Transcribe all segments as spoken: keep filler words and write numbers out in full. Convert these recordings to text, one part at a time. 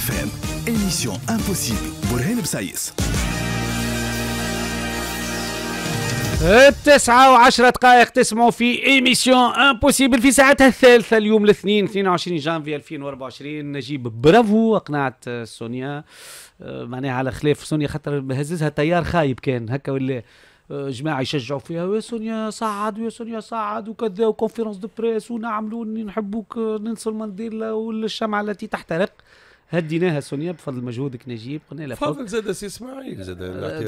اف ام émission impossible برهان بسايس. التسعة وعشرة دقائق تسمعوا في ايميسيون امبوسيبل في ساعتها الثالثة اليوم الاثنين اثنين وعشرين جانفي ألفين وأربعة وعشرين. نجيب برافو اقنعت سونيا، معناها على خلاف سونيا خاطر هززها تيار خايب كان هكا ولا جماعة يشجعوا فيها ويا سونيا صعد ويا سونيا صعد وكذا وكونفيرنس دو بريس ونعملوا نحبوك ننسوا المانديلا والشمعة التي تحترق. هديناها سونيا بفضل مجهودك نجيب، قلنا لها فضل زاد سي اسماعيل زاد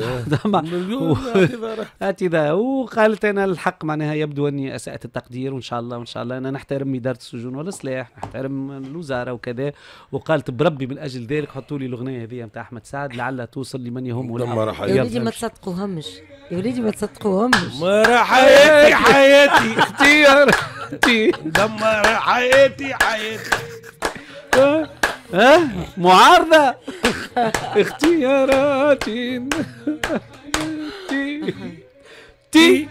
اعتذار وقالت انا الحق معناها يبدو اني اسأت التقدير وان شاء الله وان شاء الله انا نحترم اداره السجون والاصلاح، نحترم الوزاره وكذا، وقالت بربي من اجل ذلك حطوا لي الاغنيه هذه نتاع احمد سعد لعلها توصل لمن يهمه الحق. يا وليدي ما تصدقوهمش، يا وليدي ما تصدقوهمش. دمر حياتي حياتي اختياراتي دمر حياتي حياتي ها معارضة اختياراتي تي تي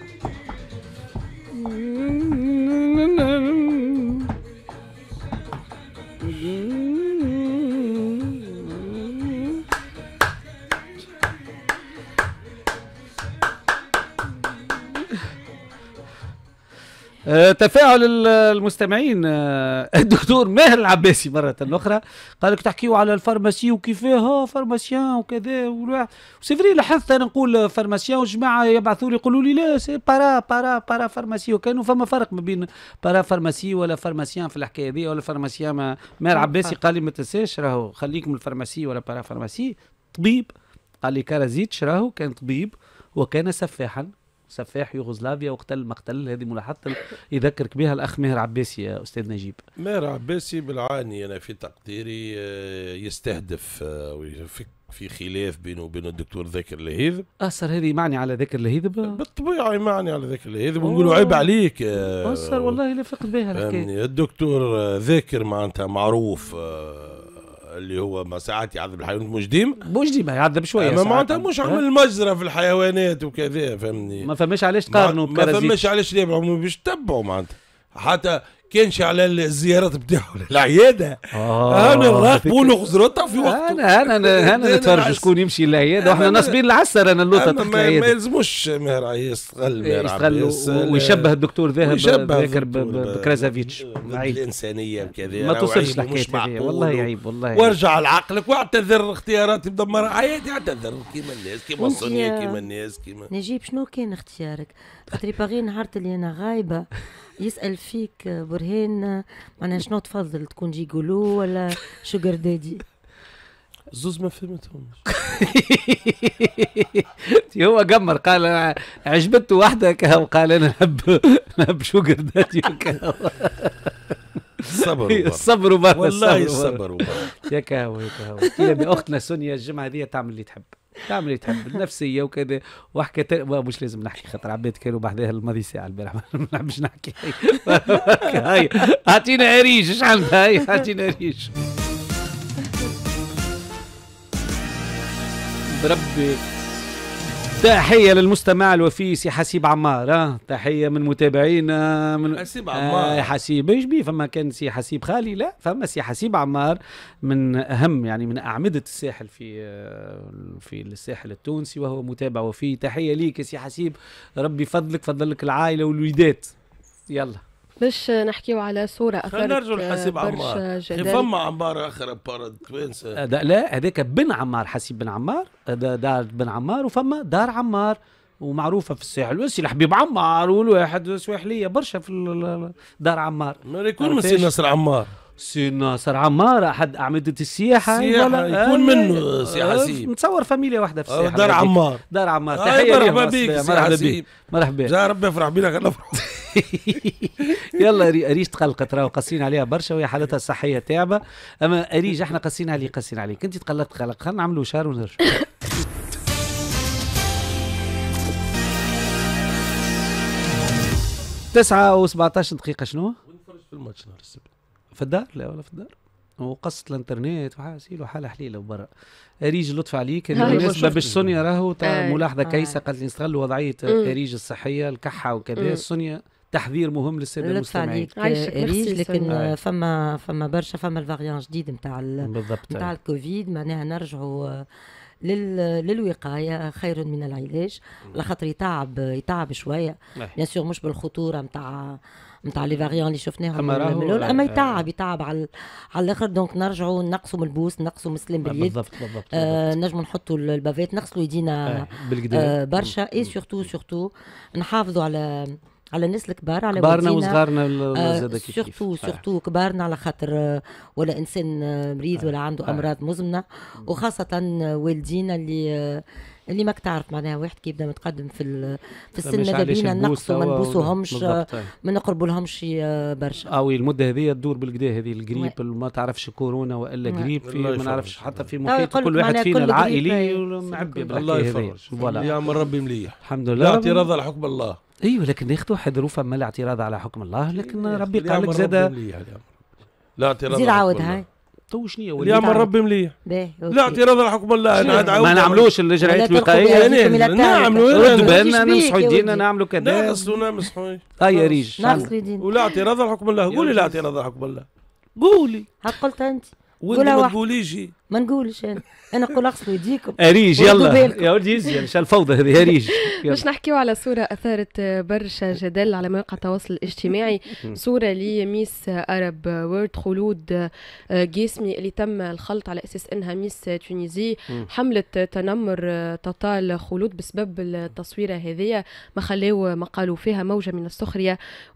تفاعل المستمعين. الدكتور ماهر العباسي مرة أخرى قال لك تحكيوا على الفارماسي وكيفاه فارماسيان وكذا وسيفري لاحظت أنا نقول فارماسيان وجماعة يبعثوا لي يقولوا لي لا سي بارا بارا بارا فارماسي، وكانوا فما فرق ما بين بارا فارماسي ولا فارماسيان في الحكاية هذه ولا فارماسيان. ما ماهر العباسي قال لي ما تنساش راهو خليك من الفارماسي ولا بارا فارماسي طبيب. قال لي كارازيتش راهو كان طبيب وكان سفاحا، سفاح يوغوسلافيا واقتل مقتل. هذه ملاحظة يذكرك بها الأخ ماهر عباسي يا أستاذ نجيب. ماهر عباسي بالعاني أنا في تقديري يستهدف في خلاف بينه وبين الدكتور ذاكر لهيذب. أصر هذه معني على ذاكر لهيذب؟ بالطبيعة معني على ذاكر لهيذب ونقولوا عيب عليك. أصر والله لا فقد بها الحكاية. الدكتور ذاكر معناتها معروف اللي هو ما ساعات يعذب الحيوانات مش ديما مش ديما يعذب شويه ما معناتها مش عمل مجرى في الحيوانات وكذا فهمني. ما فماش علاش تقارنوا ما فماش علاش ليه باش تتبعوا معناتها حتى كانش على الزيارات بتاعه للعياده. اه انا نراقبوا له خزرتها في وقته. انا انا انا نتفرج شكون يمشي للعياده واحنا ناصبين العسر. انا اللوطه تحت العياده ما يلزموش ماهر يستغل ماهر عباس ويشبه الدكتور ذاهب ذاكر بكرازافيتش. الانسانيه وكذا ما توصلش الحكايه والله عيب والله. وارجع لعقلك واعتذر اختياراتي مدمره حياتي، اعتذر كيما الناس كيما الصنيه كيما الناس كيما نجيب. شنو كان اختيارك؟ خاطر باغي نهار اللي انا غايبه يسأل فيك برهان معناها شنو تفضل تكون جيجولو ولا شوجر دادي؟ زوز ما فهمتهمش. هو قمر قال عجبته واحدة كهو قال أنا نحب نحب شوجر دادي وكهو. الصبر الصبر وبرا والله الصبر وبرا يا كهو يا كهو. كي أختنا سونيا الجمعة هذه تعمل اللي تحب، تعمل اللي تحب النفسيه وكذا. وحكيت مش لازم نحكي خاطر عباد كانوا بعدها الماضي ساعه البارح ما نحبش نحكي. هاي اعطينا اريج ايش عندها؟ هاي اعطينا اريج بربي. تحية للمستمع الوفي سي حسيب عمار. اه تحية من متابعينا من حسيب عمار. آه حسيب ايش بيه؟ فما كان سي حسيب خالي؟ لا فما سي حسيب عمار من اهم يعني من اعمدة الساحل في آه في الساحل التونسي وهو متابع وفي. تحية ليك يا سي حسيب، ربي فضلك فضلك العائلة والوليدات. يلا باش نحكيو على صورة أثرت نرجو لحسيب عمار. فما عمار آخر بارد توانسة. لا هذاك بن عمار، حسيب بن عمار، هذا دار بن عمار وفما دار عمار ومعروفة في الساحل. وسي الحبيب عمار والواحد سواحلية برشا في دار عمار. ما يكون من سي ناصر عمار. سي ناصر عمار أحد أعمدة السياحة. السياحة يكون منه سي حسيب. نتصور فاميليا واحدة في الساحل. دار عمار. دار عمار. تحية مرحبا بك سي حسيب. مرحبا. جا ربي يفرح بينا خلينا نفرحوا. يلا أريج تقلقت راهو قاسين عليها برشا وهي حالتها الصحية تعبة. أما أريج احنا قاسين عليه قاسين عليك أنت تقلقت قلق. خلينا نعملوا شهر ونرجع. تسعة وسبعتاش دقيقة شنو؟ ونفرج في الماتش نهار السبت. في الدار؟ لا ولا في الدار. وقصة الانترنت وحاسيل وحالة حليلة وبرا. أريج لطف عليك بالنسبة باش سونيا راهو تاع ملاحظة كيسة قالت لي نستغلوا وضعية أريج الصحية الكحة وكذا. سونيا تحذير مهم للساده لطف المستمعين. عليك عايشك، ريج، ميرسي لكن سونيا. فما فما برشا فما الفاريان جديد نتاع بالضبط. نتاع الكوفيد، معناها نرجعوا لل... للوقايه خير من العلاج، على خاطر يتعب يتعب شويه بيان سور، مش بالخطوره نتاع نتاع لي فاريون اللي شفناهم أما راهو- من الأول، اما آه، يتعب يتعب على على الاخر. دونك نرجعوا نقصوا من البوس، نقصوا من السلم باليد، بالضبط بالضبط. آه نجموا نحطوا البافيت، نغسلوا يدينا آه، بالكدا. آه برشا. اي سورتو سورتو نحافظوا على على الناس الكبار، على كبارنا والدينا. وصغارنا آه زاد كيف كيف. سورتو آه. سورتو كبارنا، على خاطر آه، ولا انسان آه، مريض ولا عنده آه. امراض مزمنه، وخاصه آه، والدينا اللي آه، اللي ماك تعرف معناها واحد كي يبدا متقدم في ال- في السن مش ماذا علاش بينا البوس نقصوا ما توا نبوسوهمش، ولا- آه، بالضبط، آه. ما نقربوا لهمش آه، برشا. اه وي المده هذه تدور بالكدا، هذه الجريب وي. اللي ما تعرفش كورونا والا وي. جريب في الله ما نعرفش يفرج. حتى في تو محيط يقولك كل واحد معناها فينا كل العائلي جريب، معبي الله بالحكايه هذه. يفرج. فوالا يعمل ربي مليح. الحمد لا لله. اعتراض على حكم الله. ايوه لكن ياخذوا حضروا فما الاعتراض على حكم الله، لكن ربي اللي قال لك يعمل زاد ربي مليح اليوم. لا اعتراض زيد على عاود حكم الله. هاي تو شنو اللي يعمل ربي مليح. باهي لا اعتراض على حكم الله. انا عاد ما عاود نعملوش الاجراءات ولا تلقوا الوقائيه. بأيديكم إلى التهلكة. نعملوا ردوا أنا- بالنا بيك نمسحوا يا يدينا ودي. نعملوا كذا. نغسلوا نمسحوا. هاي يا ريج نغسلوا يدينا. ولا اعتراض على حكم الله. قولي يا لا رجل. اعتراض على حكم الله. قولي هاك قلت انت، وانت قولها ما واحد. تقوليش. ما نقولش انا انا نقول اغسلوا يديكم. اريج وردوا يلا بالكم. يا ولدي يزين شال الفوضى هذه يا ريج. باش نحكيو على صورة أثارت برشا جدل على مواقع التواصل الاجتماعي، صورة لميس أرب وورد خلود قاسمي اللي تم الخلط على أساس أنها ميس تونيزي، حملة تنمر تطال خلود بسبب التصويرة هذه، ما خلاو ما قالوا فيها موجة من السخرية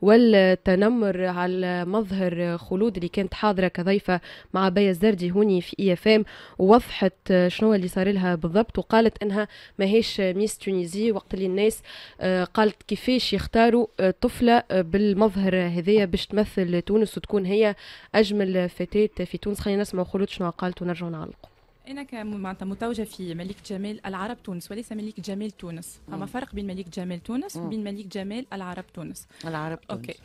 والتنمر على مظهر خلود اللي كانت حاضرة كضيفة مع بيا الزردي هوني في اي اف ام، ووضحت شنو اللي صار لها بالضبط، وقالت انها ماهيش ميس تونيزي، وقت اللي الناس قالت كيفاش يختاروا طفلة بالمظهر هذيا باش تمثل تونس وتكون هي اجمل فتاة في تونس. خلينا نسمعوا خلود شنو قالت ونرجعوا نعلقوا. أنا كمعناتها متوجة في ملك جمال العرب تونس وليس ملك جمال تونس، فما فرق بين ملك جمال تونس وبين ملك جمال العرب تونس. العرب تونس. اوكي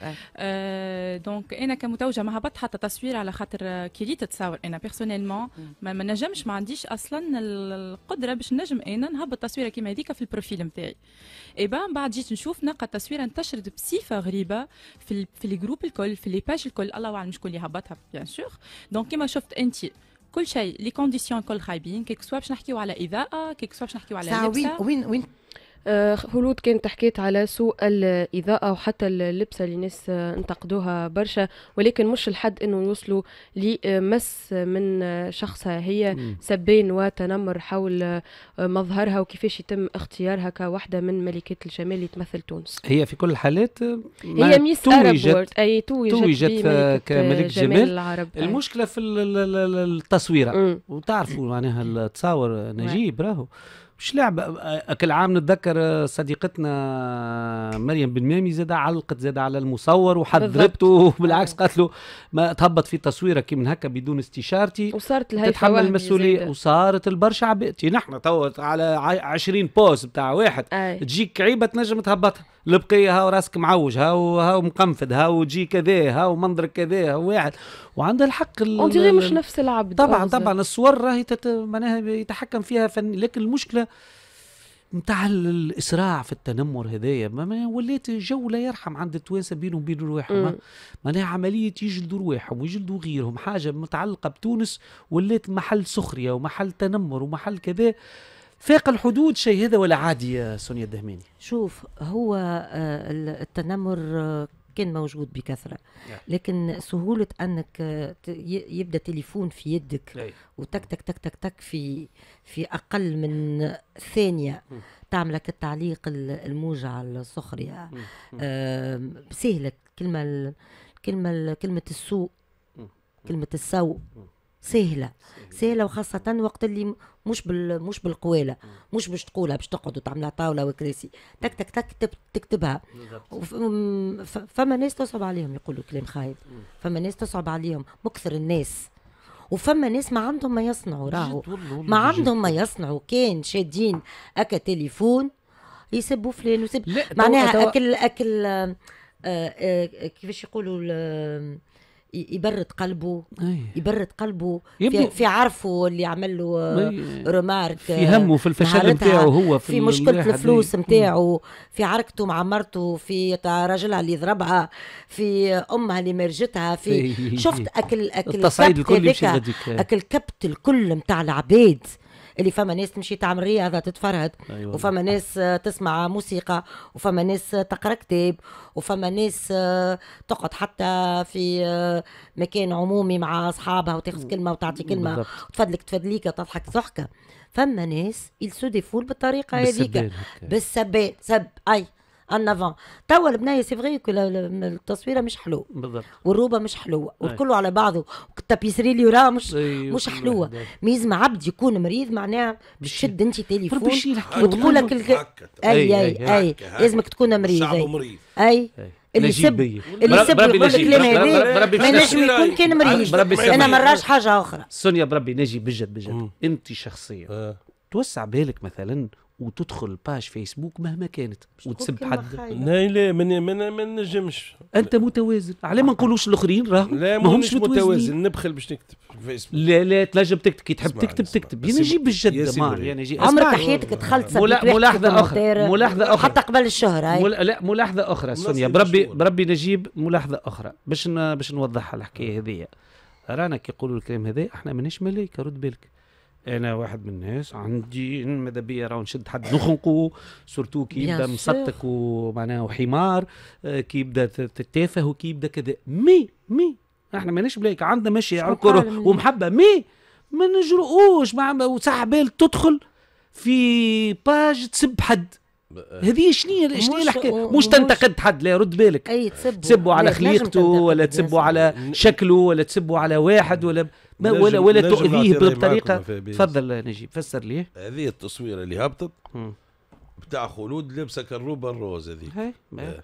آه دونك انا كمتوجه ما هبط حتى تصوير على خاطر كي جيت تصور انا بيرسونيلمون ما, ما نجمش، ما عنديش اصلا القدره باش نجم انا نهبط تصويره كيما هذيك في البروفيل نتاعي. اي بان بعد جيت نشوف نلقى التصويره انتشرت بصفه غريبه في ال في الجروب الكل، في لي باج الكل، الله اعلم شكون اللي هبطها بيان سور. دونك كيما شفت انت كل شيء لي كونديسيون كل خايبين، كيك سوا باش نحكيو على اضاءه، كيك سوا باش نحكيو على ساعة وين لبسه. وين وين آه، خلود كانت حكيت على سوء الإضاءة وحتى اللبسة اللي الناس آه، انتقدوها برشا، ولكن مش الحد انه يوصلوا لمس من آه، شخصها هي، سبين وتنمر حول آه، مظهرها وكيفاش يتم اختيارها كواحدة من ملكات الجمال اللي تمثل تونس. هي في كل الحالات ما هي ميس أرب توجت- وورد، اي توجت, توجت بملكة كملك جمال جمال. العرب. أي. المشكله في ال- ال- ال- التصويره. مم. وتعرفوا معناها التصاور نجيب راهو مش لعبة. كل عام نتذكر صديقتنا مريم بن مامي زاد علقت زاد على المصور وحذرته، بالعكس قالت له ما تهبط في تصويره كي من هكا بدون استشارتي وصارت الهيفا تتحمل وهبي المسؤوليه. زايدة. وصارت البرشا عبئتي نحن تو على عشرين بوز بتاع واحد أي. تجيك عيبه تنجم تهبطها البقيه، هاو راسك معوج، هاو هاو مقنفذ، هاو تجي كذا، هاو منظرك كذا، هاو واحد وعنده الحق. اون ديغي مش نفس العبد. طبعا أغزر. طبعا الصور راهي تت... معناها يتحكم فيها فن، لكن المشكله نتاع الاسراع في التنمر هذايا ما ولات جو لا يرحم عند التوانسه بينهم وبين رواحهم. معناها عمليه يجلدوا رواحهم ويجلدوا غيرهم، حاجه متعلقه بتونس ولات محل سخريه ومحل تنمر ومحل كذا فاق الحدود. شيء هذا ولا عادي يا سونيا الدهماني؟ شوف هو آه، التنمر آه، كان موجود بكثرة، لكن سهولة أنك آه، ت- ي- يبدأ تليفون في يدك وتك تك تك تك تك في في أقل من ثانية تعملك التعليق ال- الموجع على السخرية. آه، سهلة كلمة ال- كلمة ال- كلمة السوء، كلمة السوء سهلة سهلة، وخاصة وقت اللي م- مش بال مش بالقوالة، مش باش تقولها باش تقعد وتعملها طاولة وكراسي، تك تك تك تب- تكتبها. وف- م- ف- فما ناس تصعب عليهم يقولوا كلام خايب، فما ناس تصعب عليهم مكثر الناس، وفما ناس ما عندهم ما يصنعوا راهو، ما عندهم ما يصنعوا، كان شادين اكا تليفون يسبوا فلان وسب لا، معناها توا- اكل اكل آه، آه، كيفاش يقولوا ال- يبرد قلبه أي. يبرد قلبه يبدو في, في عرفه اللي عمل له رومارك في همه في الفشل نتاعو هو في, في مشكله الفلوس نتاعو في عركته مع مرته في راجلها اللي يضربها في امها اللي مرجتها في شفت اكل اكل التصعيد الكل يمشي غاديك اكل كبت الكل نتاع العباد اللي فما ناس تمشي تعمل رياضه تتفرهد أيوة. وفما ناس تسمع موسيقى وفما ناس تقرا كتاب وفما ناس تقعد حتى في مكان عمومي مع اصحابها وتاخذ كلمه وتعطي كلمه وتفدلك تفدليك وتضحك ضحكه. فما ناس يلسوديفول بالطريقه هذيك بالسبان سب اي ان افون. توا البنايه سي فغي التصويره مش حلوه بالضبط والروبه مش حلوه والكل على بعضه والتابيسري اللي وراه مش أيوه. مش حلوه. ميزم عبد يكون مريض معناها بشد انت تليفون وتقول لك الك... اي اي اي لازمك تكون مريض اي, أي. اللي يسب اللي يسب يقول الكلام هذا ما نجم يكون كان مريض. انا مراش حاجه اخرى. سونيا بربي نجي بجد بجد انت شخصيا توسع بالك مثلا وتدخل باج فيسبوك مهما كانت وتسب حد؟ لا لا من من ما نجمش. انت متوازن على ما نقولوش الاخرين راهم لا ما همش متوازن. نبخل باش نكتب في فيسبوك. لا لا تنجم تكتب كي تحب تكتب تكتب. انا نجيب بالجد ما يعني نجي عمرك حياتك دخلت ملاحظه اخرى ملاحظه اخرى حتى قبل الشهر مل... لا ملاحظه اخرى سونيا بربي بربي نجيب ملاحظه اخرى باش ن... باش نوضحها الحكايه هذيا. رانا كي يقولوا الكلام هذا احنا ماناش ملايكه رد بالك. انا واحد من الناس عندي ماذا بيا راهو نشد حد نخنقو سورتو كي يبدا مصدق ومعناه حمار كي يبدا تتافه وكي يبدا كذا مي مي احنا ماناش بلايك عندنا ماشي على الكره ومحبه مي ما نجرؤوش مع وصح بال تدخل في باج تسب حد. هذه شنية شنية الحكايه؟ مش تنتقد حد لا رد بالك اي تسبوا تسبوا على خليقته ولا تسبوا على شكله ولا تسبوا على واحد ولا ما ولا ولا تؤذيه بطريقه. تفضل نجيب فسر ليه. هذه التصويره اللي هبطت بتاع خلود لابسه كروبه الروز هذه آه.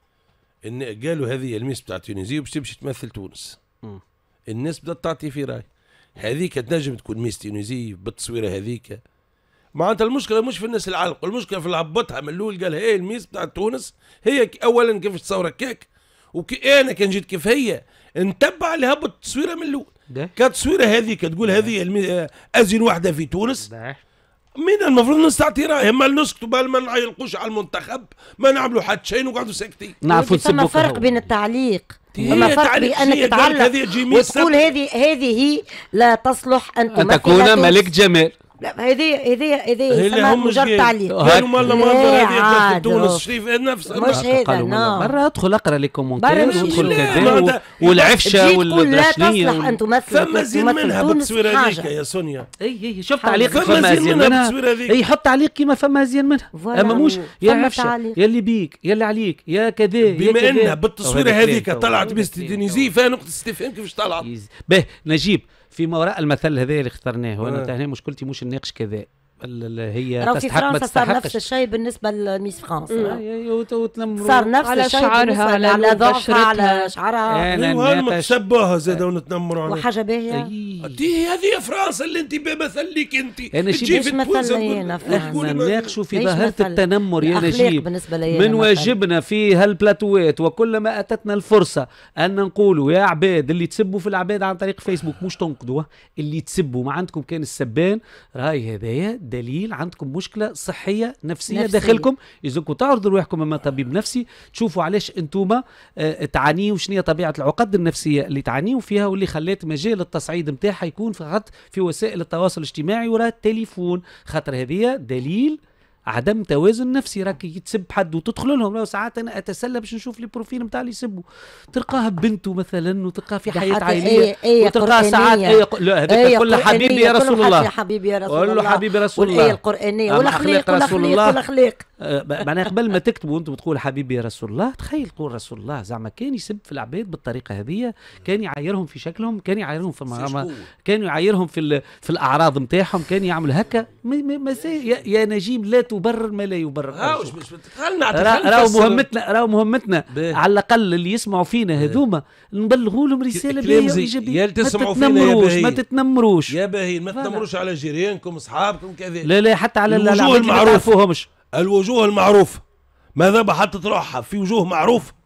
ان قالوا هذه الميس بتاع تونسيه باش تمشي تمثل تونس. م. الناس بدات تعطي في راي هذيك تنجم تكون ميس تونسيه بالتصويره هذيك. معناتها المشكله مش في الناس العلق، المشكله في اللي هبطها من الاول قال هي الميس بتاع تونس هي اولا كيفاش تصور كيك وكي انا كان جيت كيف هي نتبع اللي هبط التصويره من الاول. كانت التصويره هذيك تقول هذه المي... ازين واحده في تونس ده. من المفروض نستعطي راي ما نسكتوا بال ما نعيقوش على المنتخب ما نعملوا حتى شيء ونقعدوا ساكتين. نعرفوا ثم فرق بين التعليق فما فرق بين انك تعلق وتقول هذه هذه هي لا تصلح ان ان تكون ملك جمال. لا هذه هذه هذه مجرد تعليق. قالوا والله منظر هذه تونس شريف نفس مش هذا نو برا ادخل اقرا لي كومونتير وادخل كذا والعفشه والدشنيه لا تصلح ان تمثل فما زين منها بالتصويره هذيك يا سونيا. اي اي شوف تعليق فما زين منها اي حط تعليق كيما فما زين منها اما مش يا عفشه يا اللي بيك يا اللي عليك يا كذا بما انها بالتصويره هذيك طلعت ميس تونسي فيها نقطه استفهام كيفاش طلعت. باهي نجيب فيما وراء المثل هذا اللي اخترناه وانا هنا مشكلتي مش نناقش كذا هي تستحق ما تستحقش. صار نفس الشيء بالنسبه لميس فرانس صار نفس على الشيء شعرها على على ضعفها على شعرها ايوا تشبهها زاد ونتنمروا عليها وحاجه باهيه. دي هذه فرنسا اللي انت بمثل ليك انت تجي في مثلنا احنا نناقشوا في ظاهره التنمر يا نجيب. من واجبنا في هالبلاتوات وكلما اتتنا الفرصه ان نقولوا يا عباد اللي تسبوا في العباد عن طريق فيسبوك مش تنقدوا اللي تسبوا ما عندكم كان السبان راي هذايا دليل عندكم مشكله صحيه نفسيه نفسي. داخلكم يزكوا تعرضوا روحكم امام طبيب نفسي تشوفوا علاش انتم اه تعانيوا شنو هي طبيعه العقد النفسيه اللي تعانيوا فيها واللي خلات مجال التصعيد نتاعها يكون فقط في وسائل التواصل الاجتماعي وراء التليفون. خاطر هذه دليل عدم توازن نفسي. راك تسب حد وتدخل لهم لو ساعات انا اتسلى باش نشوف لي بروفيل نتاع اللي يسبوا تلقاها بنته مثلا وتلقاها في حياه عائليه وتلقاها ساعات اي لا هذاك كل حبيبي يا رسول الله حبيبي يا رسول الله قول له حبيبي رسول الله والايه القرانيه والاخلاق رسول الله والاخلاق. معناها قبل ما تكتبوا انتم تقول حبيبي يا رسول الله تخيل تقول رسول الله زعما كان يسب في العباد بالطريقه هذه كان يعايرهم في شكلهم كان يعايرهم في المعامله كان يعايرهم في في الاعراض نتاعهم كان يعمل هكا يا, يا نجيب لا تبرر ما لا يبرر. هاوش مش خلنا راهو مهمتنا راهو مهمتنا على الاقل اللي يسمعوا فينا هذوما نبلغوا لهم رساله باهيه وايجابيه. ما تتنمروش ما تتنمروش يا باهي ما تتنمروش على جيرانكم اصحابكم كذا. لا لا حتى على الوجوه المعروفه الوجوه المعروفه ماذا حطت روحها في وجوه معروفه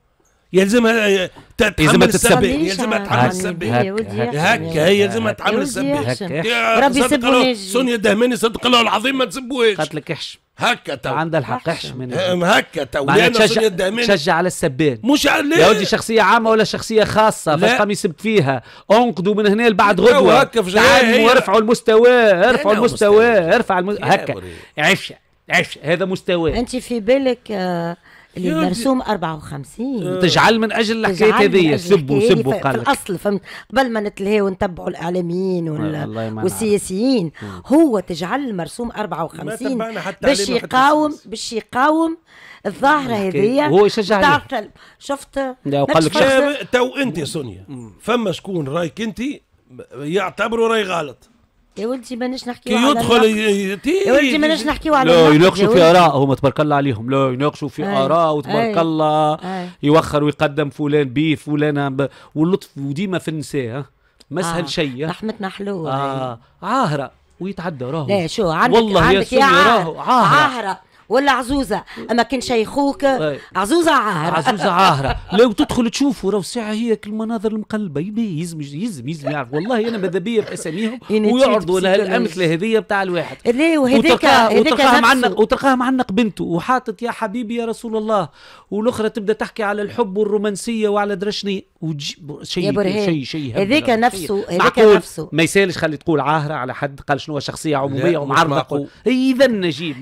يلزمها تتحمل السبين، يلزمها تحمل السبين هكا، هي يلزمها تحمل السبين. ربي يسبوني سونيا الدهماني صدق الله العظيم ما تسبوهاش. قالت لك احشم هكا تو عندها الحق احشم هكا تو. تشجع تشجع على السبان مش على يا ودي شخصية عامة ولا شخصية خاصة فاش قام يسب فيها انقذوا من هنا لبعد غدوة. تعالوا وارفعوا المستوى، ارفعوا المستوى، ارفع المستوى هكا عفشة عفشة هذا مستوى. انت في بالك آه اللي مرسوم أربعة وخمسين أه تجعل من اجل الحكايه هذه سبوا سبوا قال في الاصل فهمت قبل ما نتلهي ونتبعوا الاعلاميين والسياسيين هو تجعل مرسوم أربعة وخمسين باش يقاوم باش يقاوم الظاهره هذه. هو يشجع شفت قال لك تو انت سونيا فما شكون رايك انت يعتبروا راي غلط يا ولدي ماناش نحكيو على يدخل يا ولدي ماناش نحكيو على لا يناقشوا في ارائهم تبارك الله عليهم، لا يناقشوا في اراء وتبارك الله يوخر ويقدم فلان بيه فلان ب... واللطف وديما في النساء مسهل آه. شيء رحمتنا حلوه آه. عاهره ويتعدى راهو لا شو عندك والله عندك يا عاهره عاهره ولا عزوزه اما كان شيخوك عزوزه عاهره عزوزه عاهره لو تدخل تشوفوا راهو الساعه هي المناظر المقلبه يبي يزم يزم يزم يعرف والله انا ماذا بيا باساميهم ويعرضوا لها الامثله هذه بتاع الواحد ليه وهذيك هذيك معلق وتلقاها معلق بنته وحاطط يا حبيبي يا رسول الله والاخرى تبدا تحكي على الحب والرومانسيه وعلى درشني وتجيب شيء شيء شيء هذاك نفسه هذاك نفسه ما يسالش خلي تقول عاهره على حد قال شنو شخصيه عموميه ومعرضه اذا نجيب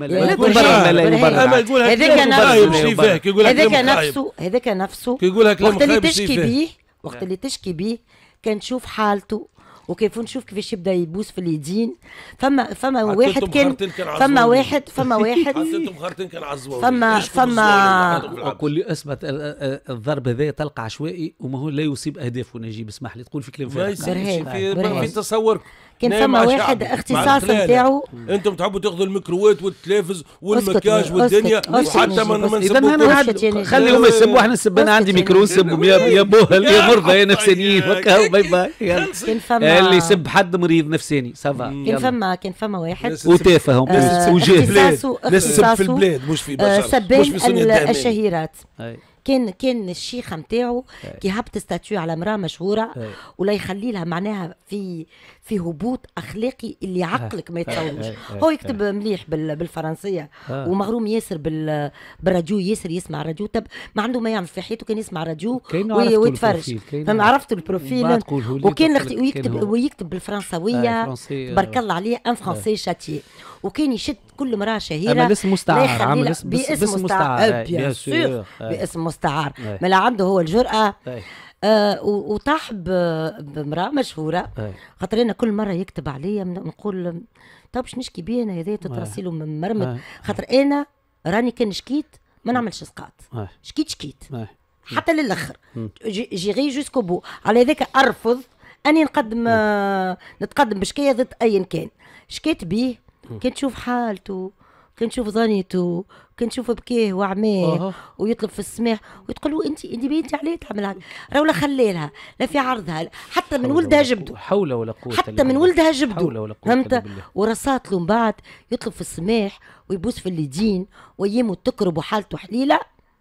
هذاك نفسه هذاك نفسه هذاك نفسه وقت اللي تشكي بيه وقت اللي تشكي بيه كان تشوف حالته وكيف نشوف كيفاش يبدا يبوس في اليدين. فما فما واحد كان فما واحد فما واحد فما فما اقول لي اثبت الضرب هذا تلقى عشوائي وما هو لا يصيب اهدافه نجيب اسمح لي تقول في كلام فارغ في تصور. كان فما واحد اختصاص نتاعو انتم تحبوا تاخذوا الميكرووات والتلفز والمكياج والدنيا وحتى ما نسبوش. خليهم يسبوا احنا نسب انا عندي ميكرو نسبهم يا بوهل يا مرضى يا نفسانيين وكاو باي باي. كان فما اللي يسب حد مريض نفساني سافا. كان فما كان فما واحد وتافه وجاه نسب في البلاد مش في بشر سبان الشهيرات. كان كان الشيخه نتاعو كي هبط ستاتيو على امراه مشهوره ولا يخلي لها معناها في في هبوط اخلاقي اللي عقلك ما يتصورش. هو يكتب مليح بالفرنسيه ومغروم ياسر بالراديو ياسر يسمع راديو تب ما عنده ما يعمل في حياته كان يسمع راديو ويتفرج. فما عرفت البروفيل وكان ويكتب ويكتب بالفرنسويه تبارك الله عليه ان فرونسي شاتي وكان يشد كل مراه شهيره اسم مستعار عامل اسم باسم مستعار بيان سور باسم مستعار ما عنده هو الجرأه. آه وطاح بامراه مشهوره خاطر انا كل مره يكتب عليا نقول طب باش نشكي بيه انا هذا تترسيله من مرمد خاطر انا راني كان شكيت ما نعملش اسقاط شكيت شكيت حتى للاخر جيغي جوسكو بو. على ذاك ارفض اني نقدم آه نتقدم بشكايه ضد ايا كان. شكيت بيه كنت تشوف حالته كنت تشوف ظنيته كنت تشوف بكيه وعماه ويطلب في السماح وتقول له انت انت بنتي عليه تعمل هكا راهو لا خليلها لا في عرضها حتى من ولدها جبدو حول ولا قوه حتى من ولدها جبدو فهمت. ورصات له من بعد يطلب في السماح ويبوس في اليدين وايامه تكرب وحالته حليله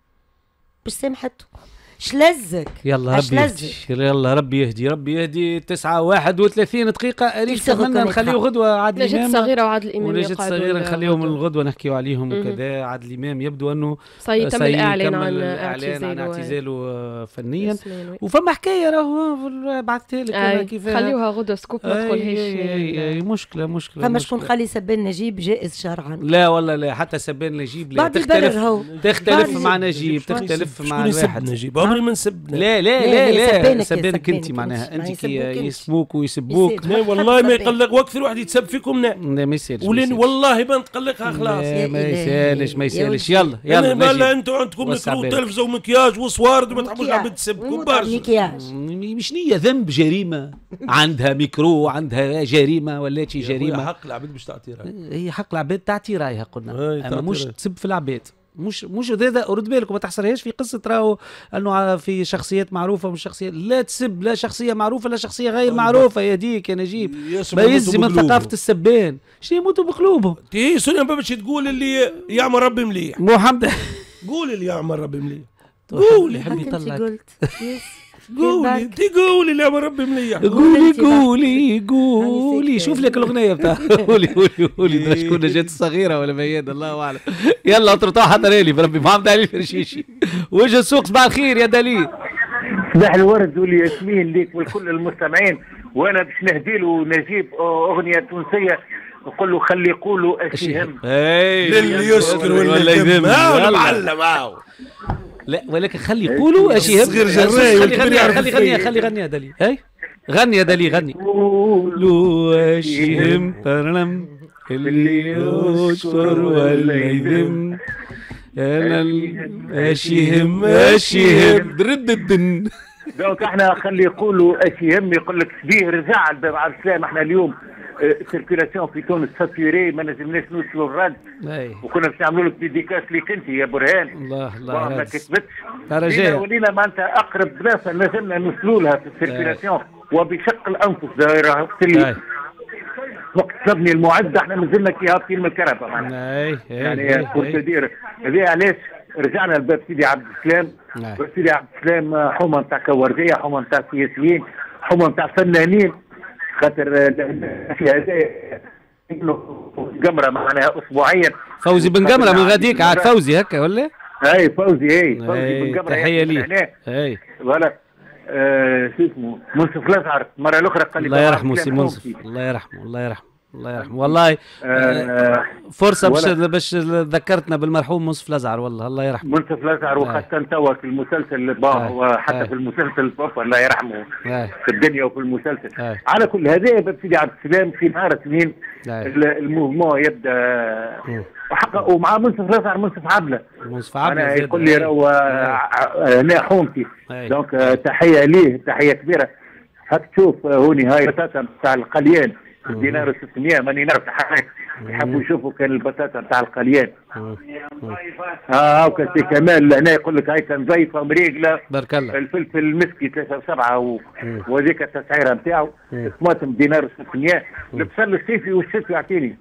باش سامحته. شلزك يلا ربي يهدي يلا ربي يهدي ربي يهدي. تسعة واحد وثلاثين دقيقة أريد منا نخليه غدوة عادل الإمام. نجد صغيرة وعادل الإمام ونجد صغيرة نخليهم الغدوة نحكيو عليهم وكذا. عادل الإمام يبدو أنه سيتم الإعلان عن اعتزاله فنيا وفما حكاية راهو بعثتها لك كيف خليوها غدوة سكوب ما تقولهاش. مشكلة مشكلة فما شكون خلي سبان نجيب جائز شرعا. لا والله لا حتى سبان نجيب لا تختلف تختلف مع نجيب تختلف مع الواحد نجيب عمري ما نسبنا. لا لا لا لا سبانك انت معناها انت كي يسبوك ويسبوك. لا والله ما يقلق واكثر واحد يتسب فيكم. لا ما يسالش ولين والله ما نتقلقها خلاص. ما يسالش ما يسالش. يلا يلا لا انتم عندكم ميكرو وتلفزه ومكياج وصوارد وما تحبوش عبد تسبكم برشا. مش نية ذنب جريمه عندها ميكرو عندها جريمه ولا شي جريمه. حق العباد باش تعطي راي. هي حق العباد تعطي رايها قلنا اما مش تسب في العباد. مش مش هذا رد بالك وما تحصرهاش في قصه راهو انه في شخصيات معروفه ومش شخصيات. لا تسب لا شخصيه معروفه لا شخصيه غير معروفه يديك يا نجيب. ما يزي من ثقافه السبان شنو يموتوا بقلوبهم. تي سنة باش تقول اللي يعمل ربي مليح. محمد قول اللي يعمل ربي مليح. قولي يحب يطلعك. قلت قولي انت قولي لا ربي مليح. قولي قولي قولي شوف لك الاغنيه بتاع قولي قولي قولي ترى شكون جات الصغيره ولا ميادة الله اعلم. يلا اطرطوها حضر لي بربي محمد علي الفرشيشي وجه السوق. صباح الخير يا دليل. صباح الورد والياسمين ليك ولكل المستمعين. وانا باش نهدي له نجيب اغنيه تونسيه نقول له خلي يقولوا اش يهم. للي يسكر ولا يذم هاو المعلم هاو. لا ولكن خلي يقولوا اش يهم. صغير جراي خلي غني خلي غني خلي غني يا دليل. هاي غني يا دليل غني. قولوا اش يهم ترنم اللي يشكر ولا يذم اش يهم اش يهم درد الدن. دونك احنا خلي يقولوا اش يهم. يقول لك شبيه رجع الباب عبد السلام. احنا اليوم سيركيلاسيون في تونس ساتوري ما نجمناش نوصلوا الرد وكنا باش نعملوا لك ديديكاس ليك انت يا برهان. الله الله ما كتبتش. رجاء ولينا معناتها اقرب بلاصه نجمنا نوصلوا لها في السيركيلاسيون وبشق الانفس دايره اللي وقت طلبني المعده احنا مازلنا كي هابطين من الكهرباء معناها. يعني كنت ندير هذه علاش رجعنا لباب سيدي عبد السلام. باب سيدي عبد السلام حومه نتاع كورديه، حومه نتاع سياسيين، حومه نتاع فنانين. خاطر في هذا قمره معناها اسبوعيا. فوزي بن قمره من غاديك عاد فوزي هكا ولا؟ اي فوزي اي فوزي بن قمره. تحيه ليه. اي فوالا شو اسمه منصف الازهر المره الاخرى قال لي الله يرحمه سي منصف. الله يرحمه الله يرحمه الله يرحمه والله. آه فرصه باش باش ذكرتنا بالمرحوم منصف الازهر والله الله يرحمه. منصف الازهر وخاصه توا في المسلسل باه وحتى في المسلسل بابا الله يرحمه في الدنيا وفي المسلسل. آه. على كل هذا باب سيدي عبد السلام في نهار اثنين الموفمون يبدا وحق ومع منصف الازهر منصف عبله. منصف عبله انا يقول لي راهو هنا حومتي. دونك تحيه ليه تحيه كبيره. هاك تشوف هوني هاي البطاطا نتاع القليان دينار ستمية ماني نعرف حاجه يحبوا يشوفوا كان البطاطا نتاع القليان. ها هاكا سي كمال هنا يقول لك هاي نظيفه مريقله بارك الله. الفلفل المسكي ثلاثة وسبعة وهذيك التسعيره نتاعو. الطماطم دينار ستمية. البصل الصيفي والشتوي يعطيني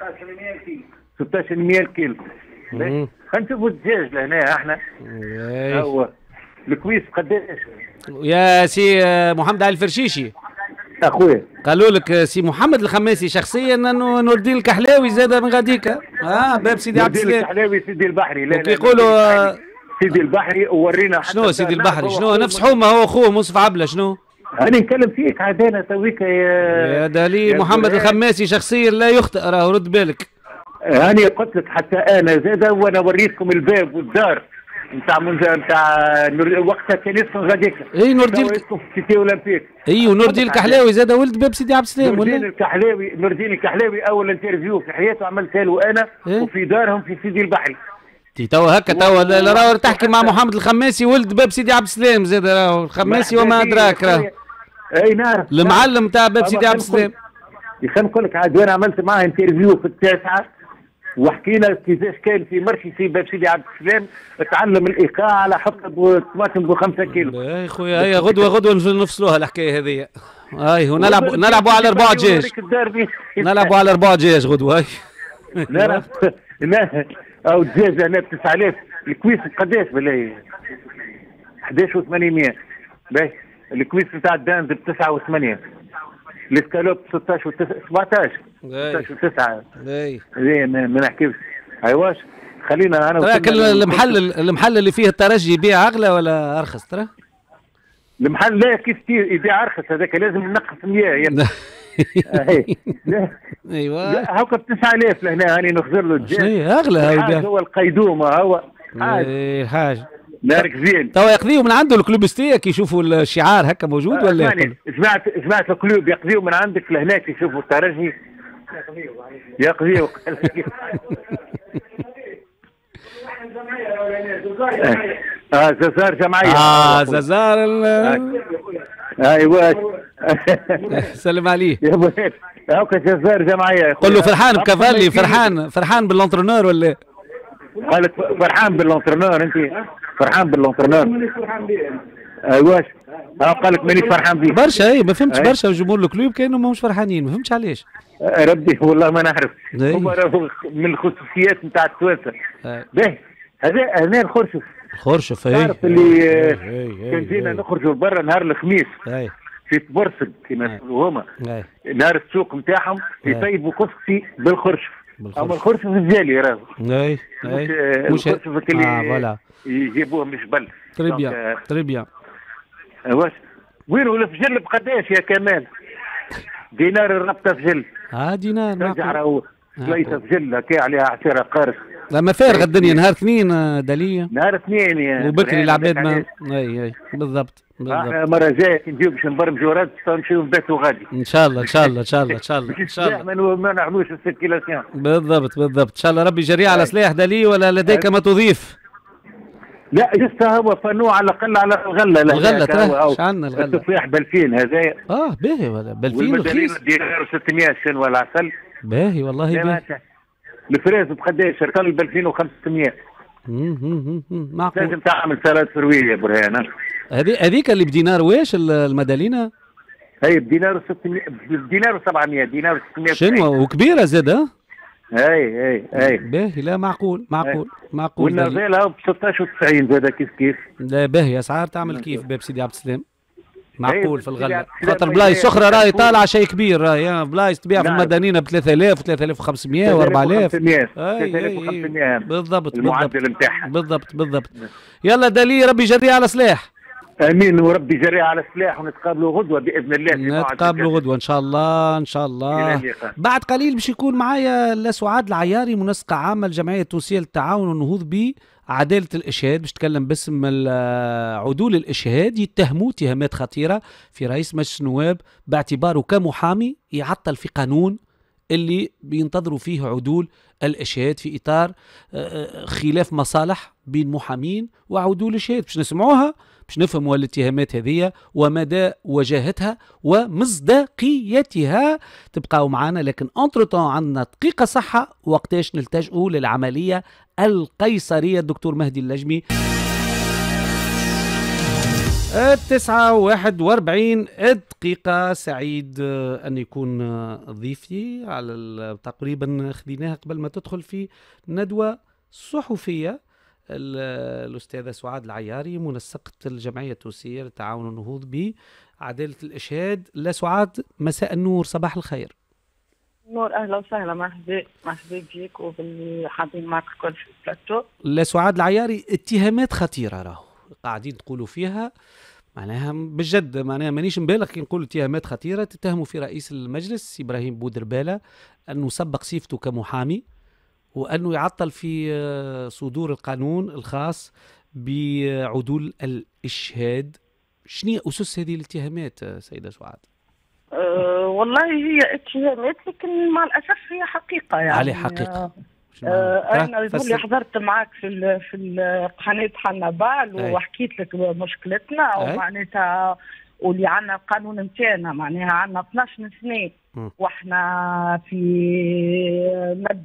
ستة عشر مية الكيلو. خلينا نشوفوا الدجاج لهنا احنا. هو الكويس قداش يا سي محمد علي الفرشيشي اخويا؟ قالوا لك سي محمد الخماسي شخصيا انه نور الدين الكحلاوي زاد من غاديك. اه باب سيدي عبد السلام. الكحلاوي سيدي البحري. لا لا يقولوا سيدي البحري وورينا شنو سيدي البحري شنو نفس حومه هو اخوه منصف عبله شنو؟ انا نتكلم فيك عادانا تويك يا يا دليل. محمد الخماسي شخصيا لا يخطئ راه رد بالك. انا قلت لك حتى انا زاد وانا وريتكم الباب والدار نتاع نتاع وقتها كان اسمه غاديك. اي نور الدين سيتي اولمبيك. اي ونور الدين الكحلاوي زاد ولد باب سيدي عبد السلام ولا؟ نور الدين الكحلاوي نور الدين الكحلاوي اول انترفيو في حياته عملتها له انا. إيه؟ وفي دارهم في سيدي البحري. تي توا هكا توا راهو تحكي مع محمد الخماسي ولد باب سيدي عبد السلام زاد راهو الخماسي وما ادراك راهو. اي نعرف المعلم تاع باب سيدي عبد السلام. خلينا نقول لك عاد وانا عملت معاه انترفيو في التاسعه وحكينا كيفاش كان في مرشي في باب سيدي عبد السلام تعلم الايقاع على حطب طماطم ب خمسة كيلو. يا خويا هيا غدوه غدوه نفصلوها الحكايه هذه. هاي ونلعب نلعبوا على ربع دجاج. نلعبوا على ربع دجاج غدوه. هاي لا لا او الدجاج هنا ب تسعة آلاف. الكويس قداش بالله؟ احد عشر وثمانمية. باهي الكويس نتاع الدانز ب تسعة وثمانية. الاسكالوب ستة عشر سبعة عشر ستة عشر وتسعة. اي زي ما نحكيوش. ايواش خلينا انا لكن المحل المحل اللي فيه الترجي يبيع اغلى ولا ارخص ترى؟ المحل لا كيف يبيع ارخص هذاك لازم ننقص مية. ايوه هاكا ب تسعة آلاف لهنا هاني نخزر له الدجاج. شنو اغلى هاي هو القيدومه هو اي حاجه نارك زين. توا يقضيوا من عنده الكلوب ستيك يشوفوا الشعار هكا موجود ولا؟ يعني جماعه جماعه الكلوب يقضيوا من عندك لهناك يشوفوا الترجي يقضيوا. اه زازار جمعيه. اه زازار ايوه سلم عليه يا ابو هيك هاكا جزار جمعيه. قول له فرحان بكافالي فرحان فرحان باللونترونور ولا؟ قالت فرحان باللونترونور. انت فرحان باللونترونور؟ ايواش قال لك مانيش فرحان بيه برشا. اي ما فهمتش برشا جمهور الكلوب كانوا ماهوش فرحانين ما فهمتش علاش. ربي والله ما نعرف. هما من الخصوصيات نتاع التوانسه. باهي هذا هنا الخرشف خرشف اي تعرف اللي كان جينا نخرجوا برا نهار الخميس اي في تبرسك كما يقولوا هما نهار السوق نتاعهم يطيبوا كفتي بالخرشف. اما الخرشف الجالي راهو اي اي مش الخرشف اللي آه يجيبوه من جبل. تري بيان تري بيان. واش وينو الفجل بقداش يا كمال؟ دينار الربطه فجل. اه دينار رجع راهو ثلاثه فجل هكا عليها عشرة قارص. لما فارغ الدنيا نهار اثنين دالية نهار اثنين يا وبكري العباد ما اي اي بالضبط بالضبط. المره الجايه كي نجيو باش نبرمجوا راد نمشيو نباتوا غادي ان شاء الله ان شاء الله ان شاء الله ان شاء الله ان شاء الله ما نعملوش السيركيلاسيون. بالضبط بالضبط ان شاء الله ربي جريء على سلاح دالي. ولا لديك ما تضيف؟ لا جست هو فنوع على الاقل على الغله. الغله ترى ايش عندنا الغله؟ التفاح بلفين هذايا اه باهي ولا بلفين رخيص. دينار ستمية الشن ولا عسل باهي والله باهي. الفريز بقداش ركل ب ألفين وخمسمية. امم معقول. لازم تعمل سلطه فرويه يا برهان. هذه هذيك اللي بدينار واش المدالينه؟ هي بدينار ستمية بدينار سبعمية دينار ستمية. شنو وكبيره زاد ها؟ اي اي اي باهي. لا معقول معقول معقول. والنازله ب ستة عشر وتسعين زاد كيف كيف. لا باهي اسعار تعمل كيف باب سيدي عبد السلام. معقول في الغله خاطر بلايص اخرى راهي طالعه شيء كبير راهي بلايص تبيع في المدنينه ب ثلاثة آلاف ثلاثة آلاف وخمسمية و أربعة آلاف. ثلاثة آلاف وخمسمية بالضبط المعدل نتاعها. بالضبط بالضبط. يلا دالي ربي يجريها على سلاح. امين وربي يجريها على سلاح ونتقابلوا غدوه باذن الله. نتقابلوا غدوه ان شاء الله ان شاء الله. بعد قليل باش يكون معايا لسعاد العياري منسقه عامه للجمعيه التونسيه للتعاون والنهوض ب عدالة الإشهاد. باش تكلم باسم عدول الإشهاد يتهموا اتهامات خطيرة في رئيس مجلس النواب باعتباره كمحامي يعطل في قانون اللي بينتظروا فيه عدول الإشهاد في إطار خلاف مصالح بين محامين وعدول الإشهاد. باش نسمعوها باش نفهموا الاتهامات هذه ومدى وجاهتها ومصداقيتها. تبقاو معنا لكن انتر طون عندنا دقيقة صحة وقتاش نلتجئوا للعملية القيصرية. الدكتور مهدي اللجمي. التسعة واحد واربعين دقيقة. سعيد أن يكون ضيفي على تقريبا خذيناها قبل ما تدخل في ندوة صحفية الأستاذة سعاد العياري منسقة الجمعية التونسية للتعاون والنهوض بعدالة الإشهاد. لا سعاد مساء النور صباح الخير. نور اهلا وسهلا مرحبا مرحبا بيك وبالحاضرين معك الكل في البلاتو. لا سعاد العياري اتهامات خطيرة راهو قاعدين تقولوا فيها معناها بجد معناها مانيش مبالغ كي نقول اتهامات خطيرة. تتهموا في رئيس المجلس إبراهيم بودربالة أنه سبق سيفته كمحامي وأنه يعطل في صدور القانون الخاص بعدول الإشهاد. شنو أسس هذه الاتهامات سيدة سعاد؟ أه والله هي اتهامات لكن مع الأسف هي حقيقة يعني. عليه حقيقة. أه أنا اللي حضرت معك في في قناة حنا بعل وحكيت لك مشكلتنا ومعناتها واللي عندنا القانون نتاعنا معناها عندنا اثناش سنة واحنا في مد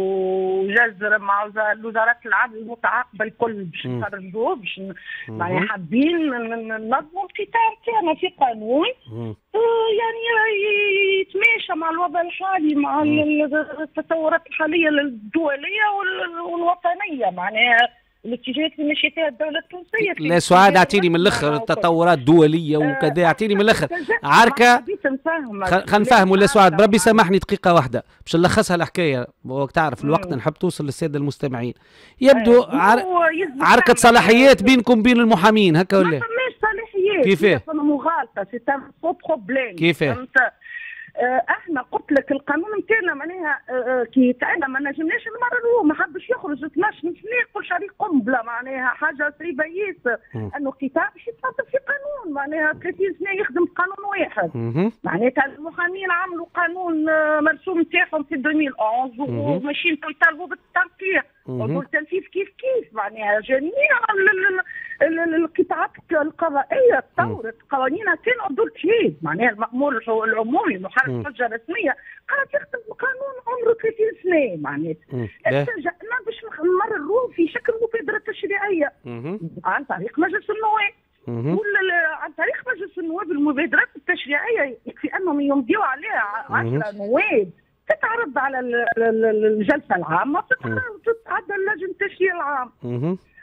وجزر مع وزارات العدل المتعاقبه الكل باش نخرجوه باش معناها حابين ننظموا القطاع نتاعنا في قانون يعني يتماشى مع الوضع الحالي مع التطورات الحاليه الدوليه والوطنيه معناها الاتجاهات اللي مشيت فيها الدولة التونسية. لا سعاد اعطيني من الاخر التطورات دولية وكذا اعطيني من الاخر عركة خلينا نفهموا. لا سعاد بربي سامحني دقيقة واحدة باش نلخصها الحكاية وقت تعرف الوقت نحب توصل للسادة المستمعين. يبدو عر... عركة صلاحيات بينكم بين المحامين هكا ولا؟ ما فماش صلاحيات. كيفاه؟ مغالطة سي ان فو بروبليم. كيفاه؟ احنا قلت لك القانون نتاعنا معناها كي تعلم ما نجمناش نمرروه ما حبش يخرج اثناش سنة كل شهر قنبله معناها حاجه صعيبه ياسر انه كتاب باش يتفضل في قانون معناها ثلاثين سنة يخدم قانون واحد معناتها المحامين عملوا قانون مرسوم نتاعهم في ألفين وأحد عشر وماشيين يطالبوا بالتنقيح ويقول التنفيذ كيف كيف معناها جميع القطاعات القضائيه تطورت قوانينها كان عدول شهيد معناها المأمور العمومي المحرك حجه رسميه قالت يخدم بقانون عمره ثلاثين سنة معناتها التجأنا باش نمرروه في شكل مبادره تشريعيه عن طريق مجلس النواب ولا عن طريق مجلس النواب. المبادرات التشريعيه يكفي انهم يمضيوا عليها عشرة نواب تتعرض على الجلسه العامه وتتعدى اللجنه التشريع العام. احنا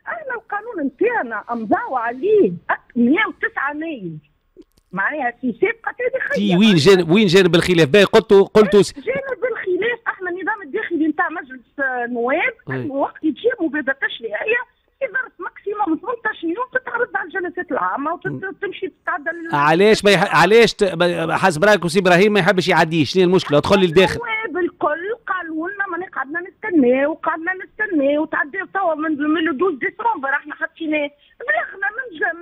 القانون نتاعنا امضاو عليه مئة وتسعة نايب معناها في سابقه تاريخيه. وين جانب وين جانب الخلاف؟ باهي قلتوا قلتوا جانب الخلاف احنا النظام الداخلي نتاع مجلس النواب انه وقت يجي مبادره تشريعيه في ظرف ماكسيموم ثمانية عشر يوم تتعرض على الجلسات العامه وتمشي تتعدى. علاش ما يح... علاش ت... حسب رايك سي ابراهيم ما يحبش يعديه؟ شنو المشكله؟ ادخل لي لداخل. النواب الكل قالوا لنا ماني قعدنا نستناو وقعدنا نستناو وتعدى توا من من اثنا عشر ديسمبر احنا حاطيناه بلغنا من ج...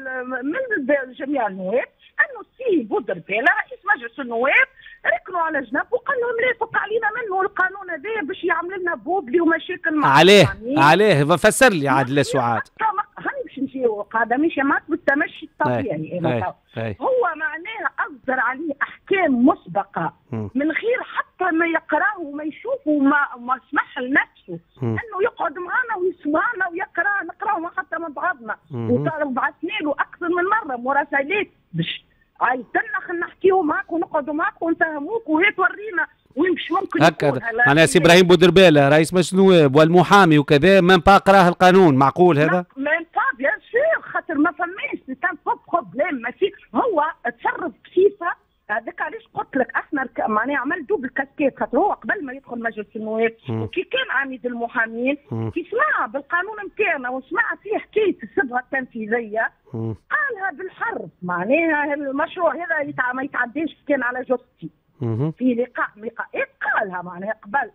من من جميع النواب انه السي بودربالة رئيس مجلس النواب ركنوا على جنب وقال لهم لا فك علينا منه القانون هذا باش يعمل لنا بوبلي ومشاكل مع عليه عليه فسر لي عاد لا سعاد. هاني باش نجيو قاعده ماشيه معك بالتمشي الطبيعي. هو معناها اصدر عليه احكام مسبقه من غير حتى ما يقراه وما يشوفه وما ما سمح لنفسه انه يقعد معنا ويسمعنا ويقرا نقراو حتى من بعضنا وبعثنا له اكثر من مره مراسلات باش عايزنا خلينا نحكيو معاك ونقعدوا معاك ونفهموك وهي تورينا وين مش ممكن هكذا. معناها سي ابراهيم بودربالة رئيس مجلس النواب والمحامي وكذا ما با قراه القانون، معقول هذا؟ ما با بيان سور خاطر ما فماش سي ان فو بروبليم ماشي هو تصرف بصفه هذاك علاش قلت لك احنا معناها عمل دوبل كاسكيت خاطر هو قبل ما يدخل مجلس النواب وكي كان عميد المحامين كي سمع بالقانون نتاعنا وسمع فيه حكايه الصبغه التنفيذيه قالها بالحرف معناها المشروع هذا ما يتعداش كان على جثتي في لقاء لقاءات قالها معناها قبل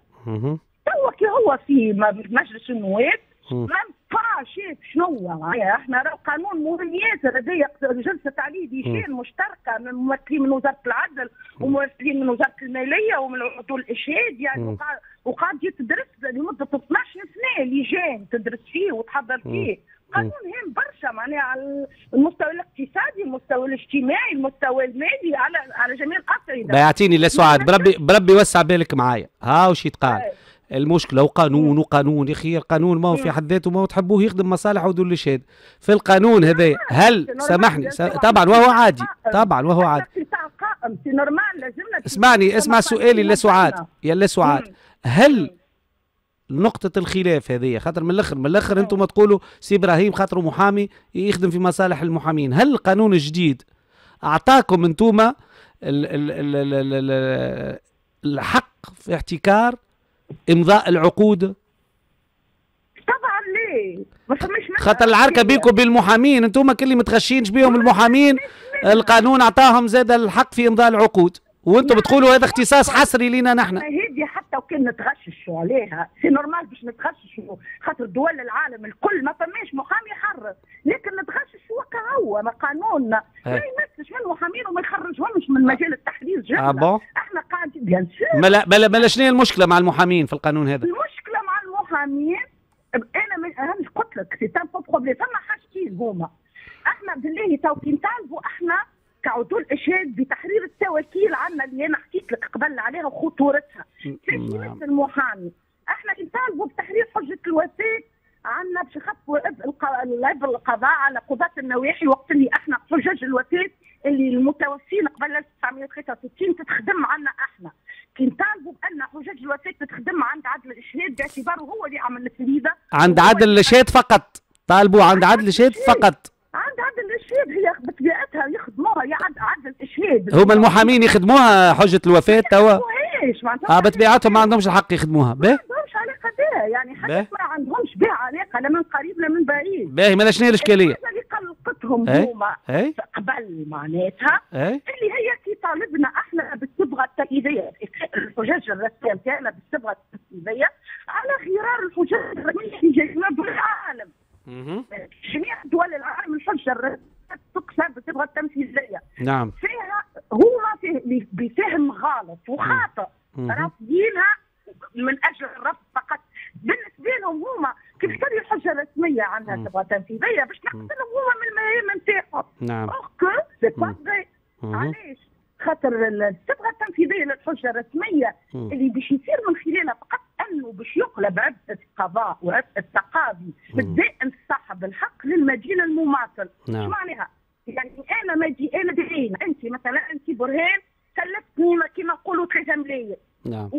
توا كي هو في مجلس النواب ما با شاف شنو معناها احنا راه قانون مهم ياسر هذايا جلسه عليه ديشان مشتركه من ممثلين من وزاره العدل وممثلين من وزاره الماليه ومن عضو الاشهاد يعني وقاعد يتدرس لمده اثنا عشر سنه لجان تدرس فيه وتحضر فيه. قانون هام برشا معناها على المستوى الاقتصادي، المستوى الاجتماعي، المستوى المالي على على جميع الاصعده. يعطيني لا سعاد بربي بربي وسع بالك معايا. ها وش يتقال؟ المشكله وقانون وقانون يا اخي القانون ما هو في حد ذاته ما هو تحبوه يخدم مصالح ودول الشهاد في القانون هذا. هل سامحني طبعا وهو عادي طبعا وهو عادي اسمعني اسمع سؤالي لا سعاد يا لا سعاد هل نقطة الخلاف هذه خاطر من الاخر من الاخر انتم ما تقولوا سي ابراهيم خاطر محامي يخدم في مصالح المحامين، هل القانون الجديد اعطاكم انتم الحق في احتكار امضاء العقود؟ طبعا ليه؟ ما فماش خاطر العركه بينكم وبين المحامين انتم كل متغشينش بيهم المحامين القانون اعطاهم زاد الحق في امضاء العقود وانتم بتقولوا هذا اختصاص حصري لينا نحن. هذه حتى وكان نتغششوا عليها سي نورمال باش نتغششوا خاطر دول العالم الكل ما فماش محامي يحرر لكن نتغششوا هو ما قانوننا ما يمسش من المحامين وما يخرجهمش من مجال التحرير جمله. احنا قاعدين بيان سور ملا ملا ملا شنو المشكله مع المحامين في القانون هذا؟ المشكله مع المحامين انا من اهم قلت لك سي تان بروبليم فما حاجتين هما احنا بالله تو كي نطالبوا احنا كعضو اشهاد بتحرير التوكيل عنا اللي انا حكيت لك قبل عليها وخطورتها في مثل المحامي احنا نطالبوا بتحرير حجه الوفاه عنا باش يخفوا العبء القضاء على قضاة النواحي وقت اللي احنا حجج الوفاه اللي المتوفين قبل ألف وتسعمئة وثلاثة وستين تتخدم عنا احنا كي نطالبوا بان حجج الوفاه تتخدم عند عدل الاشهاد باعتباره هو اللي عمل الفريده عند عدل الاشهاد فقط طالبوا عند عدل الاشهاد فقط عند عدل الاشهاد هي بطبيعتها يخدموها يا عند عدل الاشهاد هما المحامين يخدموها حجه الوفاه توا اه بطبيعتهم ما عندهمش الحق يخدموها ما عندهمش علاقه بها يعني حتى ما عندهمش بها علاقه لا من قريب لا من بعيد. باهي ماذا شنو هي الاشكاليه؟ اللي قلقتهم هما قبل معناتها اللي هي كي طالبنا احنا بالصبغه التأييديه الحجاج الرسميه نتاعنا بالصبغه التأييديه على غرار الحجاج الرسميه في جميع دول العالم. جميع دول العالم الحجه الرسميه تكسب بالصبغه التنفيذيه. نعم. فيها هما فيه بفهم غلط وخاطئ رافضينها من اجل الرفض فقط. بالنسبه لهم هما كيف تري الحجه الرسميه عندها صبغه تنفيذيه باش نقتلهم هما من المهام نتاعهم. نعم. اوكي سي با فري. علاش؟ خاطر الصبغه التنفيذيه للحجه الرسميه اللي باش يصير من خلالها فقط انه باش يقلب عبء القضاء وعبء التقاضي بالدائم صاحب الحق للمدين المماثل. نعم. شو معناها؟ يعني انا مدي انا بعين انت مثلا انت برهان سلفتني كما نقولوا ثلاثة ملايين. نعم. وما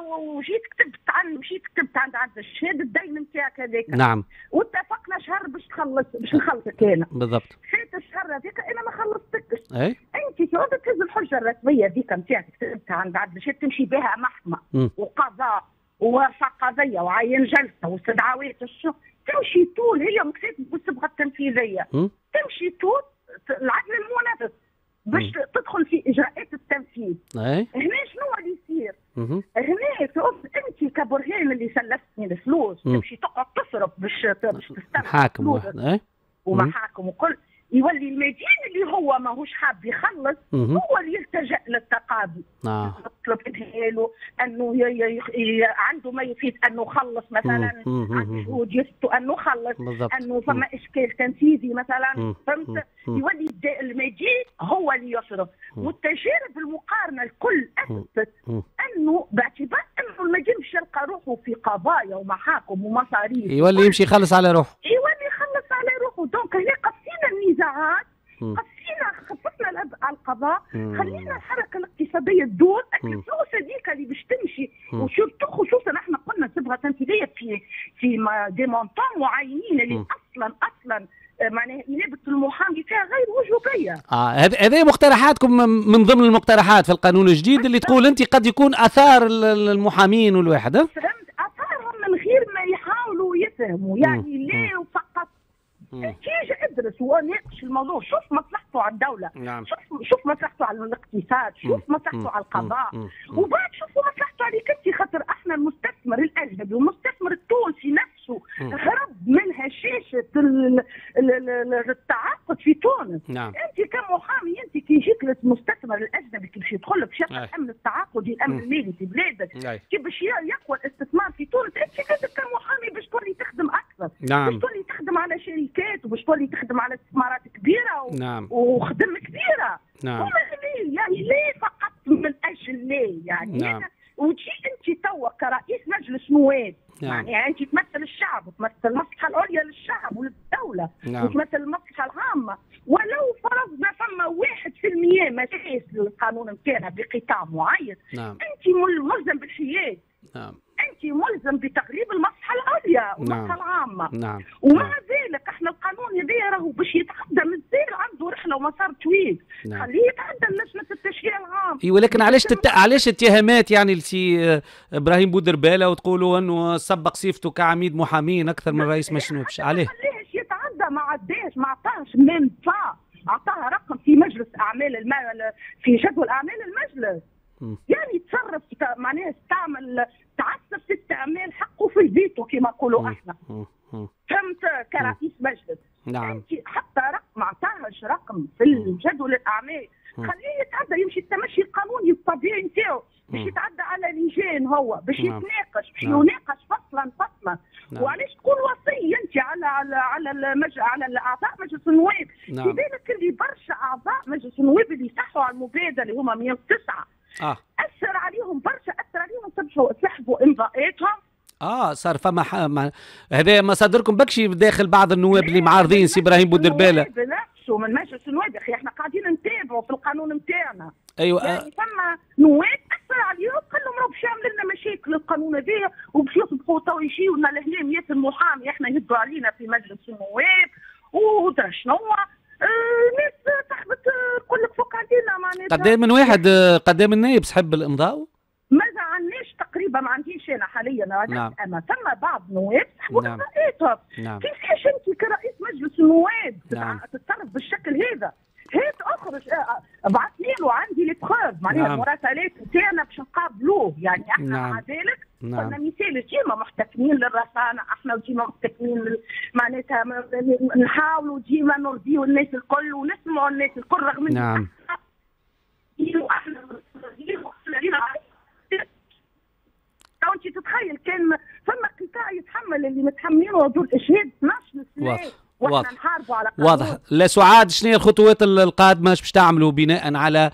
وجيت كتبت عن مشيت كتبت عند عند الشهاده الدين نتاعك هذاك. نعم. واتفقنا شهر باش تخلص باش نخلصك انا. بالضبط. فات الشهر هذاك انا ما خلصتكش. اي. انت تعود تهز الحجه الرسميه هذيك نتاعك كتبتها عند عند الشهاده تمشي بها محكمه م. وقضاء ووفاة قضيه وعين جلسه واستدعاوات الشغل، تمشي طول هي مكتوب بالصبغه التنفيذيه. م. تمشي طول العدل المنافس باش تدخل في اجراءات التنفيذ. اي. هنا شنو اللي يصير؟ هنا تعود انت كبرهان اللي سلفتني الفلوس تمشي تقعد تصرف باش باش تستلم حاكم واحد. اي. ومحاكم وكل، يولي المدين اللي هو ماهوش حاب يخلص هو اللي يلتجأ للتقاضي. آه. يطلب له انه ي... ي... ي... عنده ما يفيد انه يخلص مثلا، عنده شهود يثبتوا انه خلص، انه فما اشكال تنفيذي مثلا، فهمت؟ يولي المدين هو اللي يصرف. والتجارب المقارنه الكل اثبتت انه باعتبار انه المدين مش يلقى روحه في قضايا ومحاكم ومصاريف يولي يمشي يخلص على روحه. يولي يخلص على روحه. دونك هنا قصينا النزاعات، قصينا خففنا على القضاء، خلينا الحركه الاقتصاديه تدور. الفلوس هذيك اللي باش تمشي وشرط خصوصا احنا قلنا صبغه تنفيذيه في في دي مونطون معينين اللي اصلا اصلا معناها انابه المحامي فيها غير وجوبيه. اه هذه مقترحاتكم من ضمن المقترحات في القانون الجديد اللي تقول انت قد يكون اثار المحامين والواحد. ها فهمت؟ اثارهم من غير ما يحاولوا يفهموا، يعني ليه فقط تيجي ادرس وناقش الموضوع، شوف مصلحته على الدوله. نعم. شوف شوف مصلحته على الاقتصاد، شوف مصلحته على القضاء، وبعد شوفوا مصلحته عليك انت، خاطر احنا المستثمر الاجنبي والمستثمر التونسي نفسه هرب من هشاشه التعاقد في تونس. نعم. انت كمحامي انت كي يجيك المستثمر الاجنبي كي باش يدخل لك شرط الامن التعاقدي الامن المالي في بلادك، كي باش يقوى الاستثمار في تونس، انت لازم كمحامي باش تولي تخدم اكثر. نعم. باش تولي تخدم على شركات وباش تولي تخدم على استثمارات كبيره و... نعم. وخدمه كبيره. نعم. ليه يعني ليه فقط من اجل ليه يعني. نعم. وتجي انت توا كرئيس مجلس نواب، نعم. يعني انت تمثل الشعب وتمثل المصلحه العليا للشعب وللدوله. نعم. وتمثل المصلحه العامه، ولو فرضنا فما واحد في المية مساس للقانون نتاعنا بقطاع معين. نعم. انت ملزم بالحياد. نعم. انت ملزم بتقريب المصلحه العليا والمصلحه نعم. العامه. نعم. ومع نعم. ذلك احنا القانون هذا راهو باش يتعدى مازال عنده رحله ومسار طويل. نعم. خليه يتعدى لجنه التشريع العام. اي ولكن علاش تت... علاش اتهامات يعني لسي ابراهيم بودرباله وتقولوا انه سبق صفته كعميد محامين اكثر من رئيس مجلس؟ عليه علاش يتعدى؟ ما عداش، ما عطاش ميم با، عطاها رقم في مجلس اعمال المال في جدول اعمال المجلس. م. يعني تصرف معناها استعمل تعسف في استعمال حقه في الفيتو كما نقولوا احنا. فهمت؟ كرئيس مجلس. نعم. انت حتى رقم ما عطاهاش رقم في الجدول الاعمال، خليه يتعدى يمشي التمشي القانوني الطبيعي نتاعو باش يتعدى على لجان هو باش نعم. يتناقش باش نعم. يناقش فصلا فصلا. نعم. وعلاش تكون وصي انت على على على المج... على الاعضاء مجلس النواب؟ نعم. في بالك اللي برشا اعضاء مجلس النواب اللي صحوا على المبادره اللي هما مئة وتسعة اه اثر عليهم برشا، اثر عليهم سبحوا سحبوا امضاءاتهم. اه صار فما ح... ما... هذا مصادركم بكشي داخل بعض النواب اللي معارضين سي ابراهيم بودرباله نفسه من مجلس النواب. يا اخي احنا قاعدين نتابعوا في القانون نتاعنا. ايوه يعني فما نواب اثر عليهم قال لهم راهو باش يعمل لنا مشاكل القانون هذايا وباش يصبحوا تو يجيو لنا لهنا مئات المحامي احنا يهدوا علينا في مجلس النواب ودرا شنو. الناس آه تحبط تقول لك فوق علينا معناتها. قد من واحد قدام النايب سحب الامضاء؟ ما زعلناش تقريبا، ما عنديش انا حاليا. نعم. اما ثم بعض نواب سحبوا نعم. امضاءاتهم. نعم. كيفاش انت كرئيس مجلس النواب نعم. تتصرف بالشكل هذا؟ هات اخرج ابعث لي له عندي لي بروف معناها نعم. المراسلات نتاعنا باش نقابلوه. يعني احنا نعم. مع ذلك نعم. قلنا مثال ديما محتكمين للرسانه، احنا ديما محتكمين معناتها نحاولوا ديما نرضيوا الناس الكل ونسمعوا الناس الكل رغم ان نعم. احنا لو انت تتخيل كان فما قطاع يتحمل اللي متحملينه هذول الاشهاد اثناش سنه واحنا نحاربوا على قانون. واضح. لا سعاد، شنو هي الخطوات القادمه باش تعملوا بناء على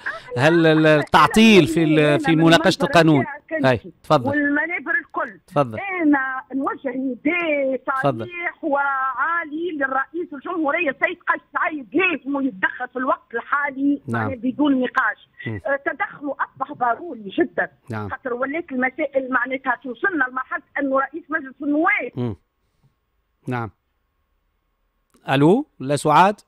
هالتعطيل في في مناقشه القانون؟ اي تفضل. والمنابر الكل تفضل. انا نوجه نداء صريح وعالي للرئيس الجمهوريه السيد قيس سعيد، لازم يتدخل في الوقت الحالي نعم. بدون نقاش. م. تدخله اصبح ضروري جدا، نعم. خاطر ولات المسائل معناتها توصلنا لمرحله انه رئيس مجلس النواب. م. نعم. الو لا سعاد؟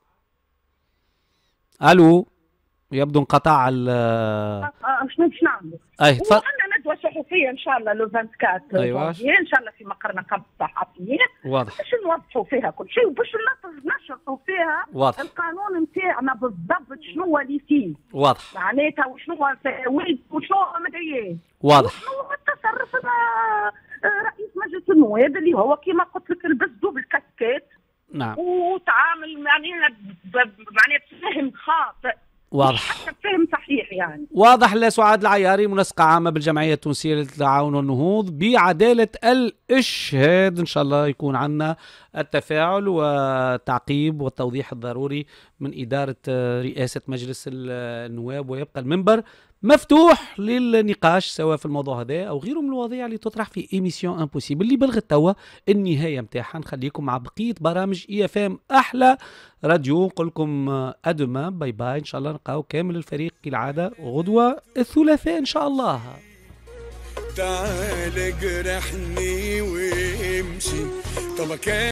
الو يبدو انقطع ال شنو باش نعملوا؟ اي تفضل. وعندنا ندوه صحفيه ان شاء الله لو أربعة وعشرين أيوة. ان شاء الله في مقر نقابه الصحفيين، واضح، باش نوضحوا فيها كل شيء وباش نشرحوا فيها واضح. القانون نتاعنا بالضبط شنو هو اللي فيه، واضح معناتها وشنو هو الفوائد وشنو هو مدري واضح. وشنو هو التصرف رئيس مجلس النواب اللي هو كما قلت لك لبس دوبل كاسكيت. نعم. وتعامل معناها معناها بفهم خاطئ، واضح، حتى بفهم صحيح يعني. واضح. لا سعاد العياري، منسقة عامة بالجمعية التونسية للتعاون والنهوض بعدالة الإشهاد. إن شاء الله يكون عندنا التفاعل والتعقيب والتوضيح الضروري من إدارة رئاسة مجلس النواب، ويبقى المنبر مفتوح للنقاش سواء في الموضوع هذا أو غيره من المواضيع اللي تطرح في إيميسيون امبوسيبل اللي بلغت توا النهاية متاعها. نخليكم مع بقية برامج إي اف ام أحلى راديو. نقول لكم أدوما، باي باي. إن شاء الله نلقاو كامل الفريق كالعادة غدوة الثلاثاء إن شاء الله. تعال جرحني وامشي طب